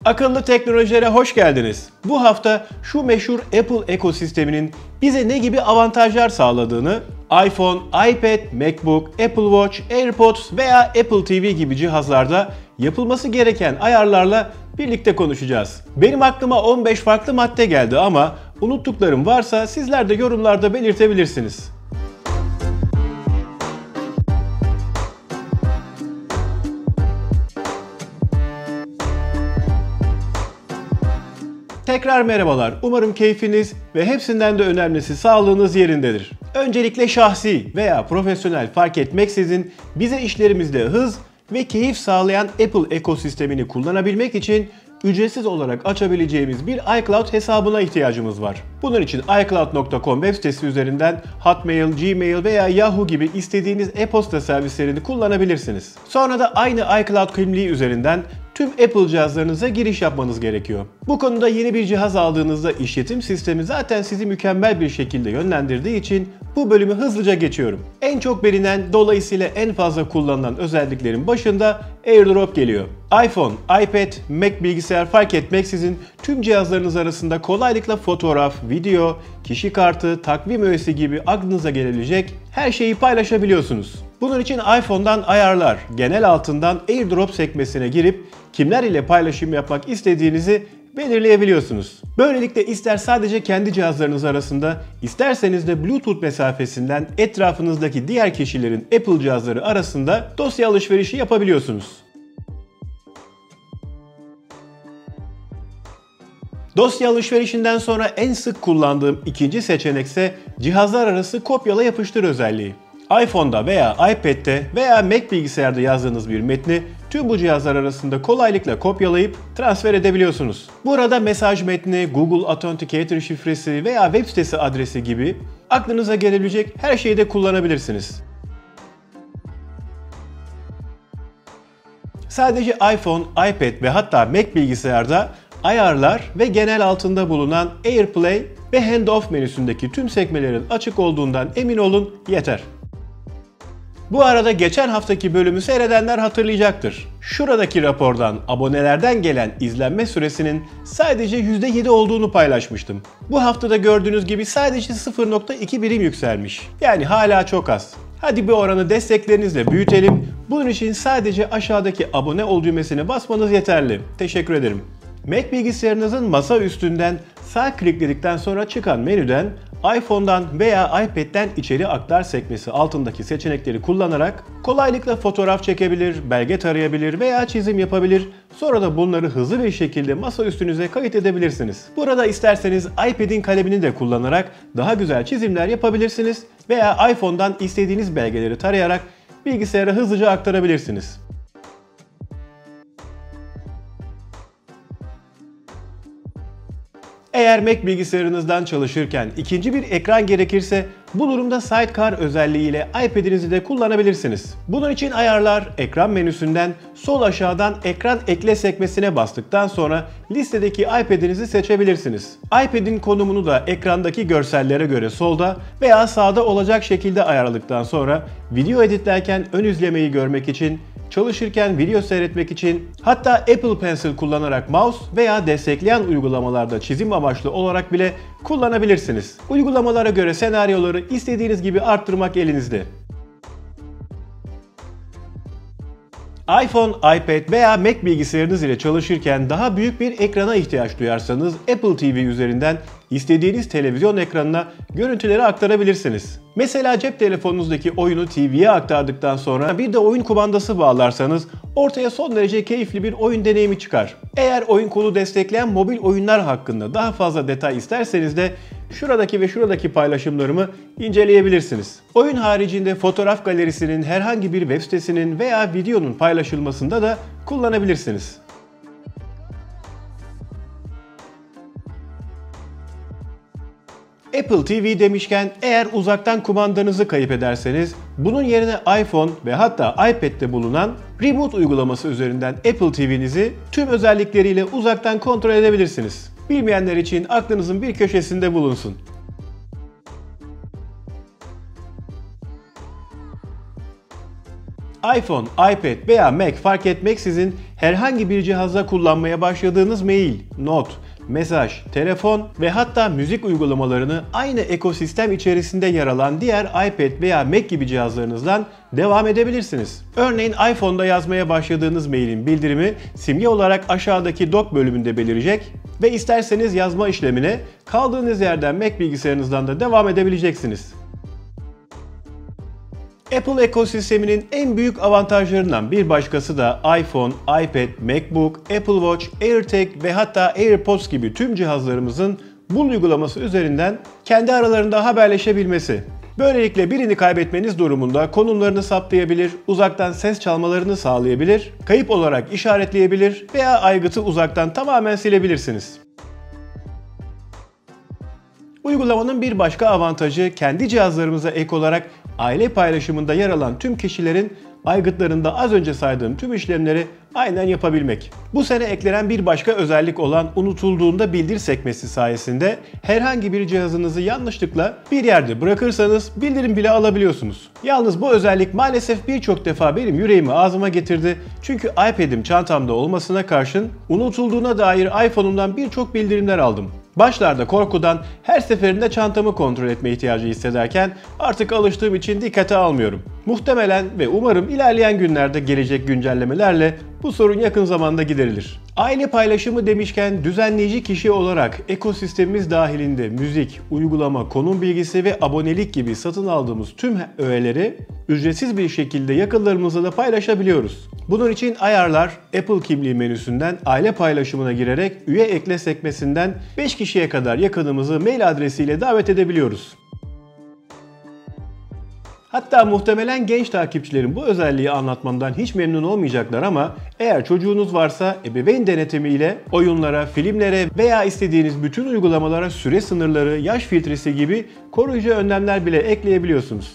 Akıllı teknolojilere hoş geldiniz. Bu hafta şu meşhur Apple ekosisteminin bize ne gibi avantajlar sağladığını, iPhone, iPad, MacBook, Apple Watch, AirPods veya Apple TV gibi cihazlarda yapılması gereken ayarlarla birlikte konuşacağız. Benim aklıma 15 farklı madde geldi ama unuttuklarım varsa sizler de yorumlarda belirtebilirsiniz. Tekrar merhabalar. Umarım keyfiniz ve hepsinden de önemlisi sağlığınız yerindedir. Öncelikle şahsi veya profesyonel fark etmeksizin bize işlerimizde hız ve keyif sağlayan Apple ekosistemini kullanabilmek için ücretsiz olarak açabileceğimiz bir iCloud hesabına ihtiyacımız var. Bunun için iCloud.com web sitesi üzerinden Hotmail, Gmail veya Yahoo gibi istediğiniz e-posta servislerini kullanabilirsiniz. Sonra da aynı iCloud kimliği üzerinden tüm Apple cihazlarınıza giriş yapmanız gerekiyor. Bu konuda yeni bir cihaz aldığınızda işletim sistemi zaten sizi mükemmel bir şekilde yönlendirdiği için bu bölümü hızlıca geçiyorum. En çok bilinen, dolayısıyla en fazla kullanılan özelliklerin başında AirDrop geliyor. iPhone, iPad, Mac bilgisayar fark etmeksizin tüm cihazlarınız arasında kolaylıkla fotoğraf, video, kişi kartı, takvim öğesi gibi aklınıza gelebilecek her şeyi paylaşabiliyorsunuz. Bunun için iPhone'dan ayarlar, genel altından AirDrop sekmesine girip kimler ile paylaşım yapmak istediğinizi belirleyebiliyorsunuz. Böylelikle ister sadece kendi cihazlarınız arasında, isterseniz de Bluetooth mesafesinden etrafınızdaki diğer kişilerin Apple cihazları arasında dosya alışverişi yapabiliyorsunuz. Dosya alışverişinden sonra en sık kullandığım ikinci seçenek ise cihazlar arası kopyala yapıştır özelliği. iPhone'da veya iPad'de veya Mac bilgisayarda yazdığınız bir metni tüm bu cihazlar arasında kolaylıkla kopyalayıp transfer edebiliyorsunuz. Burada mesaj metni, Google Authenticator şifresi veya web sitesi adresi gibi aklınıza gelebilecek her şeyi de kullanabilirsiniz. Sadece iPhone, iPad ve hatta Mac bilgisayarda ayarlar ve genel altında bulunan AirPlay ve Handoff menüsündeki tüm sekmelerin açık olduğundan emin olun yeter. Bu arada geçen haftaki bölümü seyredenler hatırlayacaktır. Şuradaki rapordan abonelerden gelen izlenme süresinin sadece %7 olduğunu paylaşmıştım. Bu haftada gördüğünüz gibi sadece 0.2 birim yükselmiş. Yani hala çok az. Hadi bu oranı desteklerinizle büyütelim. Bunun için sadece aşağıdaki abone ol düğmesine basmanız yeterli. Teşekkür ederim. Mac bilgisayarınızın masa üstünden sağ klikledikten sonra çıkan menüden iPhone'dan veya iPad'den içeri aktar sekmesi altındaki seçenekleri kullanarak kolaylıkla fotoğraf çekebilir, belge tarayabilir veya çizim yapabilir. Sonra da bunları hızlı bir şekilde masa üstünüze kayıt edebilirsiniz. Burada isterseniz iPad'in kalemini de kullanarak daha güzel çizimler yapabilirsiniz veya iPhone'dan istediğiniz belgeleri tarayarak bilgisayara hızlıca aktarabilirsiniz. Eğer Mac bilgisayarınızdan çalışırken ikinci bir ekran gerekirse bu durumda Sidecar özelliğiyle iPad'inizi de kullanabilirsiniz. Bunun için ayarlar, ekran menüsünden sol aşağıdan ekran ekle sekmesine bastıktan sonra listedeki iPad'inizi seçebilirsiniz. iPad'in konumunu da ekrandaki görsellere göre solda veya sağda olacak şekilde ayarladıktan sonra video editlerken ön izlemeyi görmek için, çalışırken video seyretmek için, hatta Apple Pencil kullanarak mouse veya destekleyen uygulamalarda çizim amaçlı olarak bile kullanabilirsiniz. Uygulamalara göre senaryoları istediğiniz gibi arttırmak elinizde. iPhone, iPad veya Mac bilgisayarınız ile çalışırken daha büyük bir ekrana ihtiyaç duyarsanız Apple TV üzerinden istediğiniz televizyon ekranına görüntüleri aktarabilirsiniz. Mesela cep telefonunuzdaki oyunu TV'ye aktardıktan sonra bir de oyun kumandası bağlarsanız ortaya son derece keyifli bir oyun deneyimi çıkar. Eğer oyun kolu destekleyen mobil oyunlar hakkında daha fazla detay isterseniz de şuradaki ve şuradaki paylaşımlarımı inceleyebilirsiniz. Oyun haricinde fotoğraf galerisinin herhangi bir web sitesinin veya videonun paylaşılmasında da kullanabilirsiniz. Apple TV demişken eğer uzaktan kumandanızı kayıp ederseniz bunun yerine iPhone ve hatta iPad'de bulunan Remote uygulaması üzerinden Apple TV'nizi tüm özellikleriyle uzaktan kontrol edebilirsiniz. Bilmeyenler için aklınızın bir köşesinde bulunsun. iPhone, iPad veya Mac fark etmeksizin herhangi bir cihazda kullanmaya başladığınız mail, not, mesaj, telefon ve hatta müzik uygulamalarını aynı ekosistem içerisinde yer alan diğer iPad veya Mac gibi cihazlarınızdan devam edebilirsiniz. Örneğin iPhone'da yazmaya başladığınız mailin bildirimi simge olarak aşağıdaki dock bölümünde belirecek ve isterseniz yazma işlemine kaldığınız yerden Mac bilgisayarınızdan da devam edebileceksiniz. Apple ekosisteminin en büyük avantajlarından bir başkası da iPhone, iPad, MacBook, Apple Watch, AirTag ve hatta AirPods gibi tüm cihazlarımızın bu uygulaması üzerinden kendi aralarında haberleşebilmesi. Böylelikle birini kaybetmeniz durumunda konumlarını saptayabilir, uzaktan ses çalmalarını sağlayabilir, kayıp olarak işaretleyebilir veya aygıtı uzaktan tamamen silebilirsiniz. Uygulamanın bir başka avantajı kendi cihazlarımıza ek olarak aile paylaşımında yer alan tüm kişilerin aygıtlarında az önce saydığım tüm işlemleri aynen yapabilmek. Bu sene eklenen bir başka özellik olan unutulduğunda bildir sekmesi sayesinde herhangi bir cihazınızı yanlışlıkla bir yerde bırakırsanız bildirim bile alabiliyorsunuz. Yalnız bu özellik maalesef birçok defa benim yüreğimi ağzıma getirdi. Çünkü iPad'im çantamda olmasına karşın unutulduğuna dair iPhone'umdan birçok bildirimler aldım. Başlarda korkudan her seferinde çantamı kontrol etme ihtiyacı hissederken artık alıştığım için dikkate almıyorum. Muhtemelen ve umarım ilerleyen günlerde gelecek güncellemelerle bu sorun yakın zamanda giderilir. Aile paylaşımı demişken düzenleyici kişi olarak ekosistemimiz dahilinde müzik, uygulama, konum bilgisi ve abonelik gibi satın aldığımız tüm öğeleri ücretsiz bir şekilde yakınlarımızla da paylaşabiliyoruz. Bunun için ayarlar, Apple kimliği menüsünden aile paylaşımına girerek üye ekle sekmesinden 5 kişiye kadar yakınımızı mail adresiyle davet edebiliyoruz. Hatta muhtemelen genç takipçilerim bu özelliği anlatmamdan hiç memnun olmayacaklar ama eğer çocuğunuz varsa ebeveyn denetimiyle oyunlara, filmlere veya istediğiniz bütün uygulamalara süre sınırları, yaş filtresi gibi koruyucu önlemler bile ekleyebiliyorsunuz.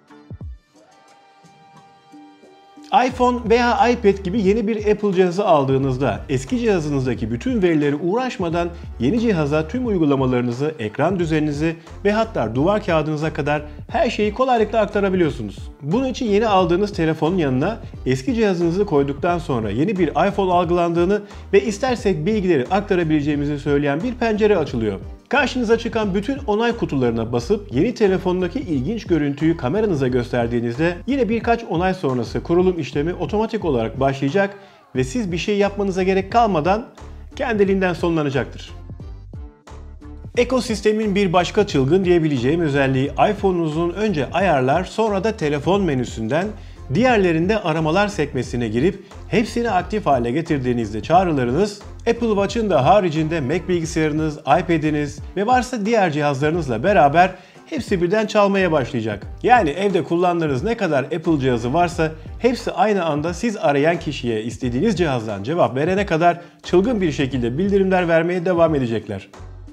iPhone veya iPad gibi yeni bir Apple cihazı aldığınızda eski cihazınızdaki bütün verileri uğraşmadan yeni cihaza tüm uygulamalarınızı, ekran düzeninizi ve hatta duvar kağıdınıza kadar her şeyi kolaylıkla aktarabiliyorsunuz. Bunun için yeni aldığınız telefonun yanına eski cihazınızı koyduktan sonra yeni bir iPhone algılandığını ve istersek bilgileri aktarabileceğimizi söyleyen bir pencere açılıyor. Karşınıza çıkan bütün onay kutularına basıp yeni telefondaki ilginç görüntüyü kameranıza gösterdiğinizde yine birkaç onay sonrası kurulum işlemi otomatik olarak başlayacak ve siz bir şey yapmanıza gerek kalmadan kendiliğinden sonlanacaktır. Ekosistemin bir başka çılgın diyebileceğim özelliği iPhone'unuzun önce ayarlar sonra da telefon menüsünden diğerlerinde aramalar sekmesine girip hepsini aktif hale getirdiğinizde çağrılarınız Apple Watch'ın da haricinde Mac bilgisayarınız, iPad'iniz ve varsa diğer cihazlarınızla beraber hepsi birden çalmaya başlayacak. Yani evde kullandığınız ne kadar Apple cihazı varsa hepsi aynı anda siz arayan kişiye istediğiniz cihazdan cevap verene kadar çılgın bir şekilde bildirimler vermeye devam edecekler.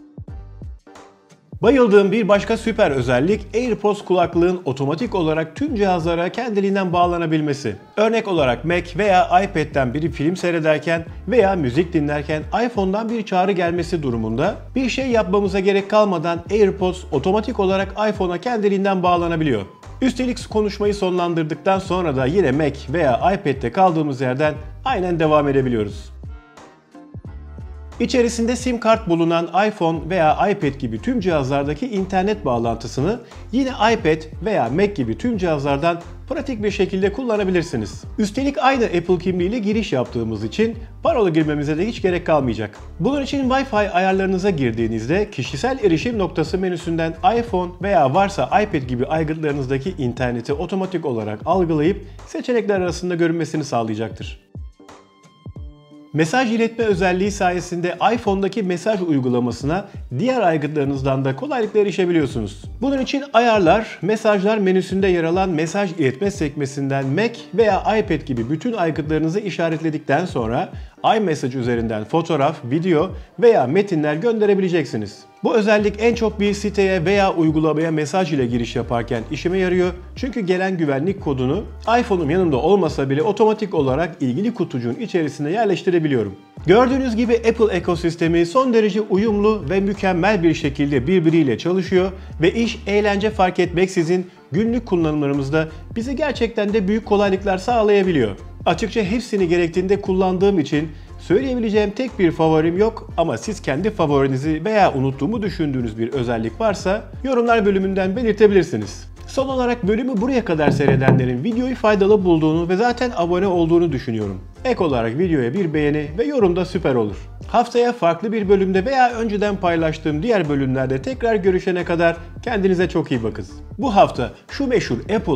Bayıldığım bir başka süper özellik AirPods kulaklığın otomatik olarak tüm cihazlara kendiliğinden bağlanabilmesi. Örnek olarak Mac veya iPad'den biri film seyrederken veya müzik dinlerken iPhone'dan bir çağrı gelmesi durumunda bir şey yapmamıza gerek kalmadan AirPods otomatik olarak iPhone'a kendiliğinden bağlanabiliyor. Üstelik konuşmayı sonlandırdıktan sonra da yine Mac veya iPad'de kaldığımız yerden aynen devam edebiliyoruz. İçerisinde SIM kart bulunan iPhone veya iPad gibi tüm cihazlardaki internet bağlantısını yine iPad veya Mac gibi tüm cihazlardan pratik bir şekilde kullanabilirsiniz. Üstelik aynı Apple kimliğiyle giriş yaptığımız için parola girmemize de hiç gerek kalmayacak. Bunun için Wi-Fi ayarlarınıza girdiğinizde kişisel erişim noktası menüsünden iPhone veya varsa iPad gibi aygıtlarınızdaki interneti otomatik olarak algılayıp seçenekler arasında görünmesini sağlayacaktır. Mesaj iletme özelliği sayesinde iPhone'daki mesaj uygulamasına diğer aygıtlarınızdan da kolaylıkla erişebiliyorsunuz. Bunun için ayarlar, mesajlar menüsünde yer alan mesaj iletme sekmesinden Mac veya iPad gibi bütün aygıtlarınızı işaretledikten sonra iMessage üzerinden fotoğraf, video veya metinler gönderebileceksiniz. Bu özellik en çok bir siteye veya uygulamaya mesaj ile giriş yaparken işime yarıyor. Çünkü gelen güvenlik kodunu iPhone'um yanımda olmasa bile otomatik olarak ilgili kutucuğun içerisine yerleştirebiliyorum. Gördüğünüz gibi Apple ekosistemi son derece uyumlu ve mükemmel bir şekilde birbiriyle çalışıyor ve iş eğlence fark etmeksizin günlük kullanımlarımızda bize gerçekten de büyük kolaylıklar sağlayabiliyor. Açıkça hepsini gerektiğinde kullandığım için söyleyebileceğim tek bir favorim yok ama siz kendi favorinizi veya unuttuğumu düşündüğünüz bir özellik varsa yorumlar bölümünden belirtebilirsiniz. Son olarak bölümü buraya kadar seyredenlerin videoyu faydalı bulduğunu ve zaten abone olduğunu düşünüyorum. Ek olarak videoya bir beğeni ve yorum da süper olur. Haftaya farklı bir bölümde veya önceden paylaştığım diğer bölümlerde tekrar görüşene kadar kendinize çok iyi bakın. Bu hafta şu meşhur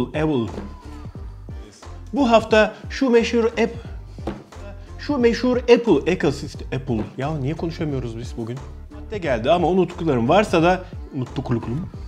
Apple ekosistem ya niye konuşamıyoruz biz bugün? Madde geldi ama unuttuklarım varsa da